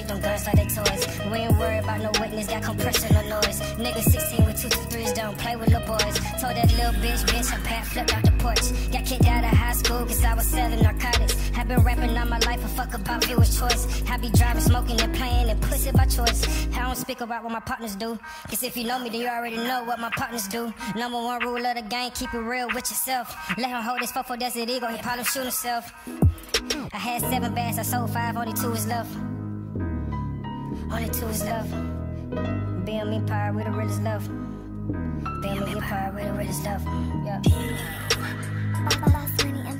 them guns like they toys. We ain't worried about no witness, got compression no noise. Nigga 16 with 2 to 3s, don't play with little boys. Told that little bitch, her pant flipped out the porch. Got kicked out of high school cause I was selling narcotics. Have been rapping all my life, a fuck about viewer's choice. I be driving, smoking and playing and pussy by choice. I don't speak about what my partners do, cause if you know me then you already know what my partners do. Number one rule of the game, keep it real with yourself. Let him hold his 4-4 Desert Eagle, he probably shoot himself. I had 7 bags, I sold 5, only 2 is left. Only 2 is left. BM Empire, we the realest love. BM Empire, we the realest love. Yeah.